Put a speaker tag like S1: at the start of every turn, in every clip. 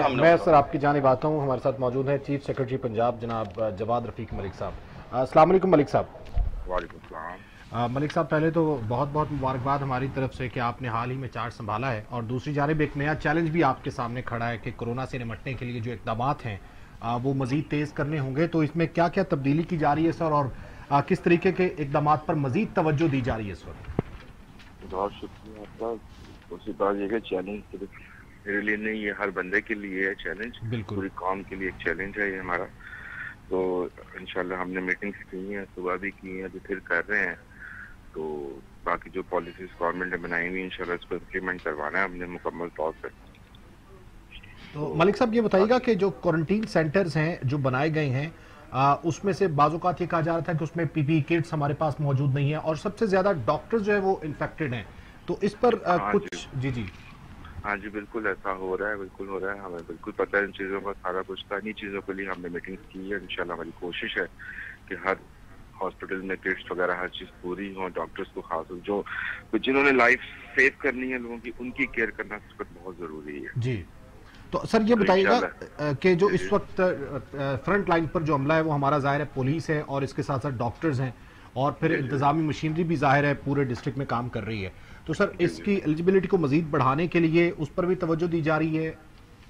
S1: मैं सर आपकी जानिब आता हूँ। हमारे साथ मौजूद है चीफ सेक्रेटरी पंजाब जनाब जवाद रफीक मलिक साहब। अस्सलाम वालेकुम मलिक साहब।
S2: वालेकुम सलाम।
S1: मलिक साहब, पहले तो बहुत बहुत मुबारकबाद हमारी तरफ से कि आपने हाल ही में चार्ज संभाला है, और दूसरी जानिब एक नया चैलेंज भी आपके सामने खड़ा है कि कोरोना से निपटने के लिए जो इकदाम हैं वो मज़ीद तेज़ करने होंगे। तो इसमें क्या क्या तब्दीली की जा रही है सर, और किस तरीके के इकदाम पर मज़ीद तवज्जो दी जा रही है इस वक्त?
S2: बहुत शुक्रिया आपका। दूसरी बात यह कि चैलेंज सिर्फ मेरे लिए नहीं, ये हर बंदे के लिए है चैलेंज,
S1: बिल्कुल।
S2: पूरी कौम के लिए एक चैलेंज है ये हमारा। तो इंशाल्लाह हमने मीटिंग्स की हैं, सुबह भी की हैं, अभी फिर कर रहे हैं। तो बाकी जो पॉलिसीज गवर्नमेंट ने बनाई हुई इंशाल्लाह इसको इम्प्लीमेंट करवाना है हमने मुकम्मल तौर पर।
S1: तो मलिक साहब ये बताइएगा कि जो क्वारंटीन सेंटर्स हैं जो बनाए गए हैं, उसमें से बाज़-औक़ात ये कहा जा रहा था कि उसमें पीपीई किट्स हमारे पास मौजूद नहीं है, और सबसे ज्यादा डॉक्टर्स जो है वो इन्फेक्टेड हैं। तो इस पर
S2: हाँ जी,
S1: कुछ जी जी
S2: हाँ जी, बिल्कुल ऐसा हो रहा है, बिल्कुल हो रहा है। हमें बिल्कुल पता है इन चीज़ों का, सारा कुछ था। इन्हीं चीज़ों के लिए हमने मीटिंग्स की है। इंशाल्लाह हमारी कोशिश है कि हर हॉस्पिटल में किट्स वगैरह हर चीज़ पूरी हो। डॉक्टर्स को खास जो जिन्होंने लाइफ सेव करनी है लोगों की, उनकी केयर करना इस वक्त बहुत ज़रूरी है
S1: जी। तो सर ये
S2: तो
S1: बताइएगा
S2: इंशाल्लाह।
S1: कि जो
S2: जी
S1: इस
S2: जी
S1: वक्त फ्रंट लाइन पर जो हमला है वो हमारा ज़ाहिर है पुलिस है, और इसके साथ साथ डॉक्टर्स हैं, और फिर
S2: जी जी
S1: इंतजामी मशीनरी भी ज़ाहिर है पूरे डिस्ट्रिक्ट में काम कर रही है। तो सर
S2: जी जी
S1: इसकी एलिजिबिलिटी को मजीद बढ़ाने के लिए उस पर भी तवज्जो दी जा रही है?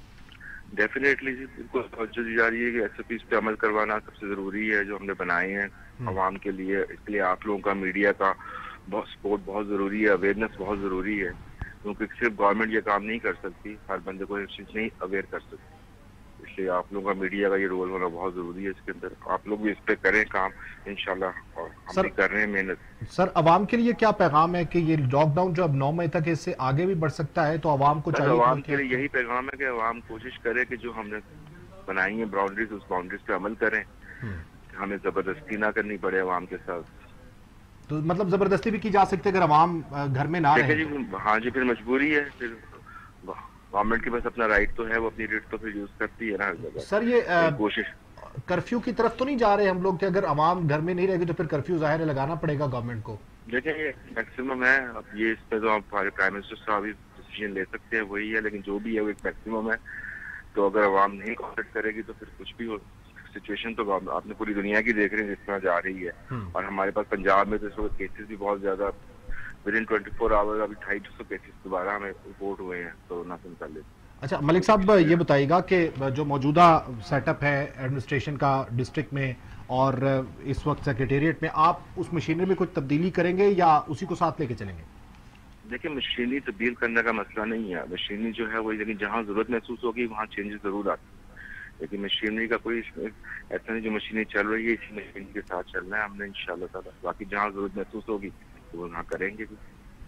S2: डेफिनेटली जी, बिल्कुल तवज्जो दी जा रही है कि एसओपीज पे अमल करवाना सबसे ज़रूरी है जो हमने बनाए हैं आवाम के लिए। इसके लिए आप लोगों का, मीडिया का बहुत सपोर्ट बहुत ज़रूरी है, अवेयरनेस बहुत ज़रूरी है, क्योंकि सिर्फ गवर्नमेंट ये काम नहीं कर सकती, हर बंदे को इस चीज़ नहीं अवेयर कर सकती। इसलिए आप लोगों का, मीडिया का ये रोल होना बहुत ज़रूरी है इसके अंदर। आप लोग भी इस पे करें काम इंशाल्लाह, और हम
S1: सर
S2: भी कर रहे हैं मेहनत।
S1: सर अवाम के लिए क्या पैगाम है कि ये लॉकडाउन जो अब 9 मई तक है इससे आगे भी बढ़ सकता है, तो अवाम को
S2: बस
S1: चाहिए कि
S2: आवाम के
S1: उनके
S2: लिए यही पैगाम है कि आवाम कोशिश करे कि जो हमने बनाई है बाउंड्रीज, उस बाउंड्रीज पे अमल करें। हमें जबरदस्ती ना करनी पड़े आवाम के साथ।
S1: तो मतलब जबरदस्ती भी की जा सकती है अगर अवाम घर में ना
S2: देखिए
S1: रहे
S2: जी,
S1: तो?
S2: हाँ जी, फिर मजबूरी है। फिर गवर्नमेंट के पास अपना राइट तो है, वो अपनी रेट तो फिर यूज करती है ना हर जगह।
S1: सर ये
S2: लेकिन कोशिश,
S1: कर्फ्यू की तरफ तो नहीं जा रहे हम लोग कि अगर आवाम घर में नहीं रहेगी तो फिर कर्फ्यू जाहिर है लगाना पड़ेगा गवर्नमेंट को?
S2: देखें ये मैक्सिमम है। अब ये इस पे तो आप हमारे प्राइम मिनिस्टर साहब ही डिसीजन ले सकते हैं, वही है। लेकिन जो भी है वो एक मैक्सिमम है। तो अगर आवाम नहीं कॉपरेट करेगी तो फिर कुछ भी हो। सिचुएशन तो आपने पूरी दुनिया की देख रहे हैं जिस तरह जा रही है। और हमारे पास पंजाब में तो इस वक्त केसेस भी बहुत ज्यादा, विद इन 24 आवर्स अभी 250 केसेस दोबारा हमें रिपोर्ट हुए हैं कोरोना से मुतालिक।
S1: अच्छा मलिक साहब ये बताइएगा कि जो मौजूदा सेटअप है एडमिनिस्ट्रेशन का डिस्ट्रिक्ट में और इस वक्त सेक्रेटेरिएट में, आप उस मशीनरी में कुछ तब्दीली करेंगे या उसी को साथ लेके चलेंगे?
S2: देखिए मशीनी तब्दील करने का मसला नहीं है। मशीनी जो है वही, लेकिन जहाँ जरूरत महसूस होगी वहाँ चेंजेस जरूर आते हैं। लेकिन मशीनरी का कोई ऐसा नहीं, जो मशीनरी चल रही है इसी मशीनरी के साथ चलना है हमने इंशाल्लाह ताला। बाकी जहाँ जरूरत महसूस होगी तो वो वहाँ करेंगे भी।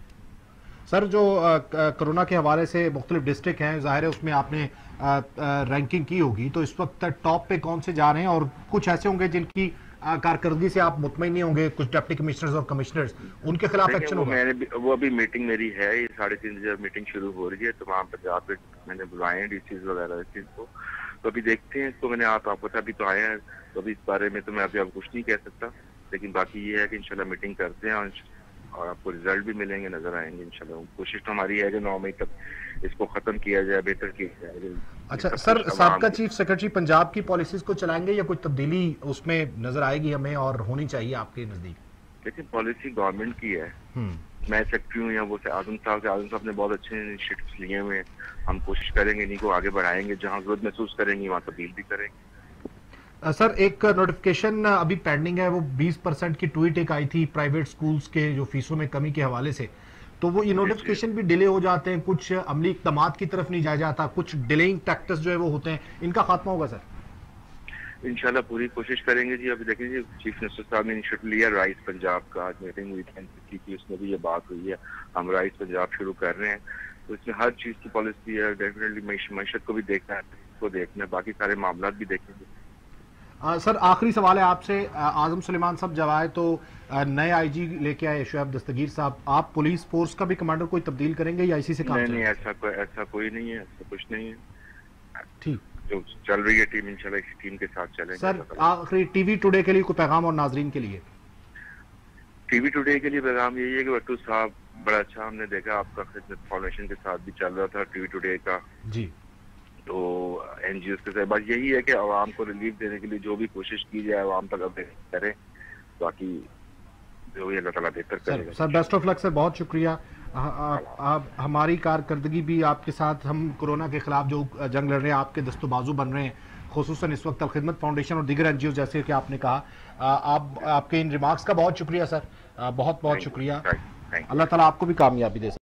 S1: सर जो कोरोना के हवाले से मुख्तलिफ डिस्ट्रिक्ट हैं, जाहिर है उसमें आपने रैंकिंग की होगी, तो इस वक्त टॉप पे कौन से जा रहे हैं, और कुछ ऐसे होंगे जिनकी कारकर्दगी से आप मुतमईन नहीं होंगे, कुछ डिप्टी कमिश्नर्स और कमिश्नर्स, उनके खिलाफ
S2: देखिए
S1: एक्शन
S2: वो
S1: होगा?
S2: वो अभी मीटिंग मेरी है, ये 3:30 बजे मीटिंग शुरू हो रही है। तमाम पंजाब पे मैंने बुलाए हैं डीसीज वगैरह इस चीज को। तो अभी देखते हैं इसको। मैंने आपको पता अभी तो आए हैं, तो अभी इस बारे में तो मैं अभी आपको कुछ नहीं कह सकता। लेकिन बाकी ये है कि इंशाल्लाह मीटिंग करते हैं और आपको रिजल्ट भी मिलेंगे, नजर आएंगे इंशाल्लाह। कोशिश तो हमारी है कि 9 मई तक इसको खत्म किया जाए, बेहतर किया जाए।
S1: अच्छा सर, साबका चीफ सेक्रेटरी पंजाब की पॉलिसीज को चलाएंगे या कुछ तब्दीली उसमें नजर आएगी हमें और होनी चाहिए आपके नजदीक?
S2: लेकिन पॉलिसी गवर्नमेंट की है, मैं सेक्रेटरी हूँ या वो आजम साहब ने बहुत अच्छे इनिशिएटिव्स लिए हुए हैं। हम कोशिश करेंगे इन्हीं को आगे बढ़ाएंगे, जहाँ जरूरत महसूस करेंगे वहाँ तब्दील भी करेंगे।
S1: सर एक नोटिफिकेशन अभी पेंडिंग है, वो 20% की ट्वीट एक आई थी प्राइवेट स्कूल्स के जो फीसों में कमी के हवाले से, तो वो ये नोटिफिकेशन भी डिले हो जाते हैं, कुछ अमली इक़दाम की तरफ नहीं जाया जाता, कुछ डिलेइंग टैक्टिक्स जो है वो होते हैं, इनका खात्मा होगा सर?
S2: इंशाल्लाह पूरी कोशिश करेंगे जी। अभी देखिए चीफ मिनिस्टर साहब ने इनिशिएटिव लिया राइस पंजाब का, आज मीटिंग हुई थी, उसमें भी ये बात हुई है। हम राइस पंजाब शुरू कर रहे हैं, तो इसमें हर चीज की पॉलिसी है। डेफिनेटली मैशत को भी देखना है, इसको देखना है, बाकी सारे मामला भी देखेंगे।
S1: सर आखिरी सवाल है आपसे। आजम सुलेमान साहब जब आए तो नए आईजी लेके आए शुएब दस्तगीर साहब, आप पुलिस फोर्स का भी कमांडर कोई तब्दील करेंगे या इसी से काम?
S2: नहीं, ऐसा कोई नहीं है, ऐसा कुछ नहीं है।
S1: ठीक,
S2: जो चल रही है टीम, इंशाल्लाह इसी टीम के साथ चलेंगे।
S1: सर आखिरी टीवी टुडे के लिए कोई पैगाम और नाजरीन के लिए?
S2: टीवी टुडे के लिए पैगाम यही है कि भट्टू साहब बड़ा अच्छा, हमने देखा आपका खिदमत फाउंडेशन के साथ भी चल रहा था टीवी टुडे का
S1: जी।
S2: तो NGOs के साथ। बस यही है कि आवाम को रिलीफ देने के लिए जो भी कोशिश की जाए आवाम तक अवेयर करें, बाकी जो भी अल्लाह ताला बेहतर करेगा।
S1: Sir best of luck sir, बहुत शुक्रिया। आप हमारी कारकर्दगी भी आपके साथ, हम कोरोना के खिलाफ जो जंग लड़ रहे हैं आपके दस्तों बाजू बन रहे हैं, खुसूसन इस वक्त खिदमत फाउंडेशन और दीगर NGO जैसे कि आपने कहा। आपके इन रिमार्क्स का बहुत शुक्रिया सर, बहुत बहुत शुक्रिया।
S2: Thank you.
S1: अल्लाह ताला आपको भी कामयाबी दे।